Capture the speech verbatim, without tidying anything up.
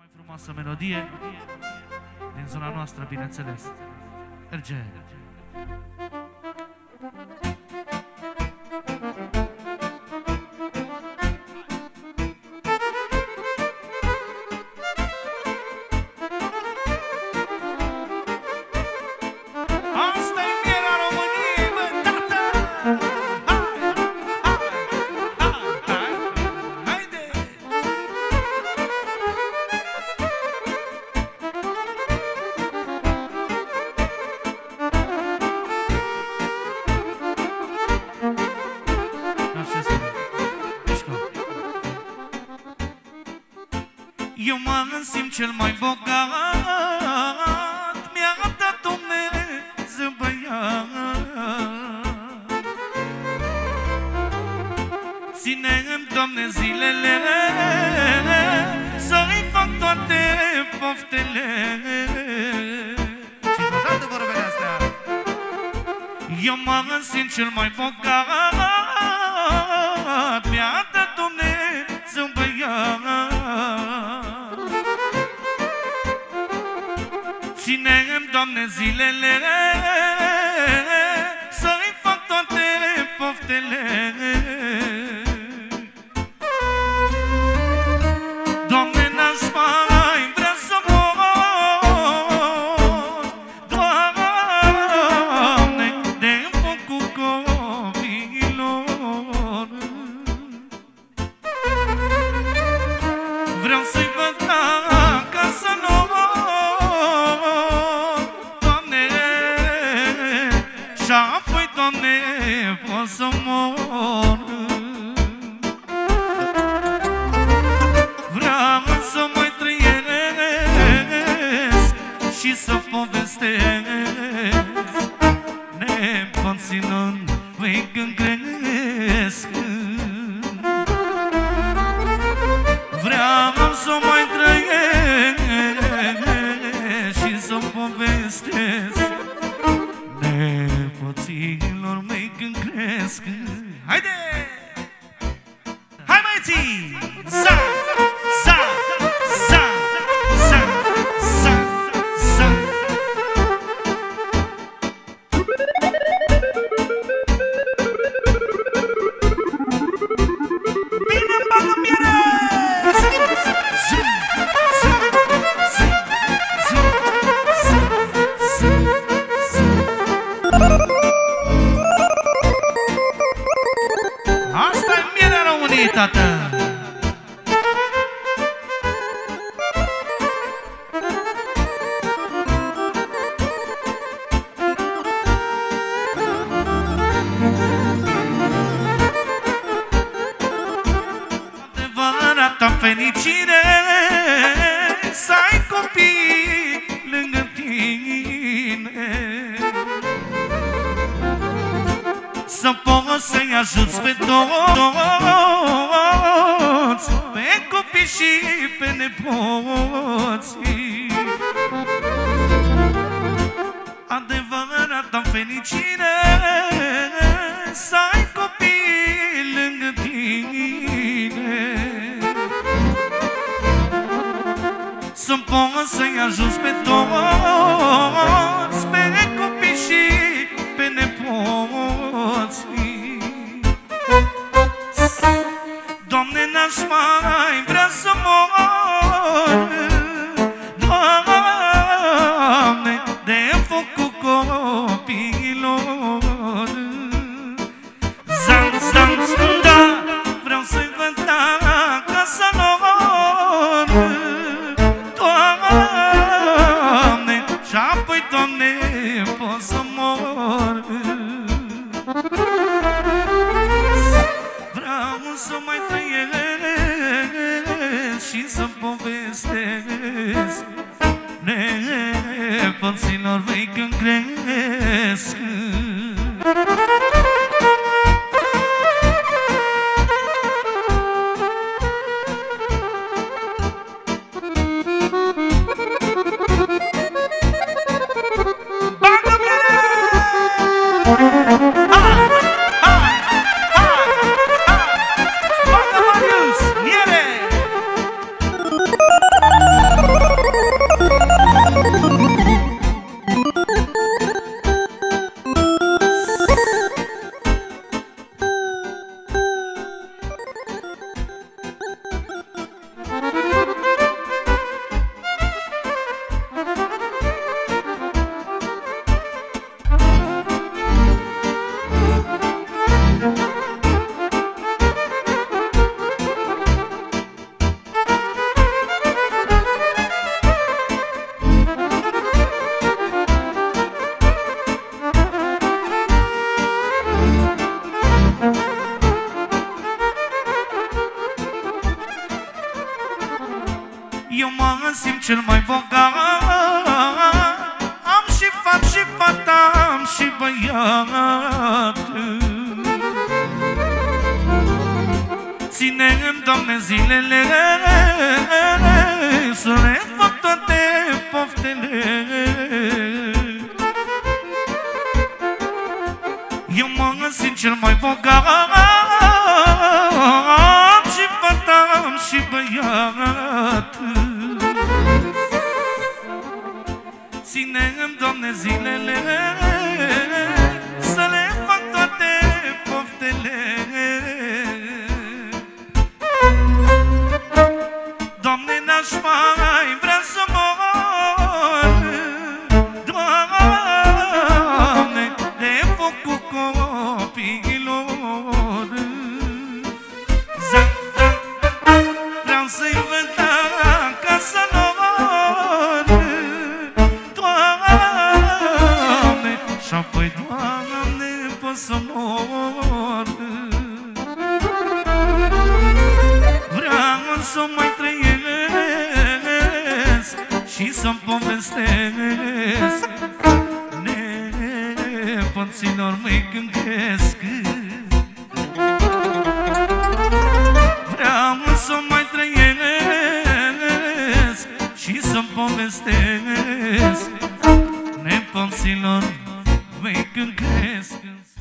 mai frumoasă melodie din zona noastră, bineînțeles. Merge! Eu mă simt cel mai bogat, mi-a dat Dumnezeu băiat. Ține-mi, Doamne, zilele să-i fac toate poftele. Și odată vorbele astea. Eu mă simt cel mai bogat, mi-a dat Dumnezeu băiat. Ține-mi, Doamne, zilele să-i fac toate poftele. Doamne, n-aș mai vrea să mor, Doamne, de focul copiilor. Vreau să-i văd acasă nouă, și apoi, Doamne, pot să mor. Vreau să mai trăiesc și să povestesc neconținând voi când cresc. Vreau să mai trăiesc și să povestesc nepoților mei când cresc. Haide! Hai, băieții! Za! Za! Za! Za! Za! Za! Bine-mi bagă miere! Za! Za! Za! Za! Za! Za! Asta-i mierea României, tată! Adevărata fericire să ai copii lângă tine, să poți să-i ajuți pe toți, pe copii și pe nepoți. Adevărata fericire să ai copii lângă tine, să poți să-i ajuți pe toți, pe copii și pe nepoți. Doamne, n-aș mai vrea să mor, Doamne, de focul copiilor. Zan, zan, da, vreau să-i văd acasă lor, Doamne, și apoi, Doamne, pot să mor. Vreau să mai trăiesc și să povestesc nepoților mei când cresc. Bagă-mi! Hai! Hai! Hai! Bagă, Marius! Miere! eu mă simt cel mai bogat. Am și fat și fata, am și băiat. Ține-mi, Doamne, zilele să le fac toate poftele. Eu mă simt cel mai bogat. Am și fata, am și băiat. Ține-mi, Doamne, zilele să le fac toate poftele. Doamne, n-aș mai vrea să mor. Doamne, de focul copiilor. Vreau să-i văd acasă lor. Doamne, și-apoi, Doamne, pot să mor. Vreau să mai trăiesc și să-mi povestesc nepoților mei când cresc. Vreau să mai trăiesc și să-mi povestesc nepoților mei când cresc.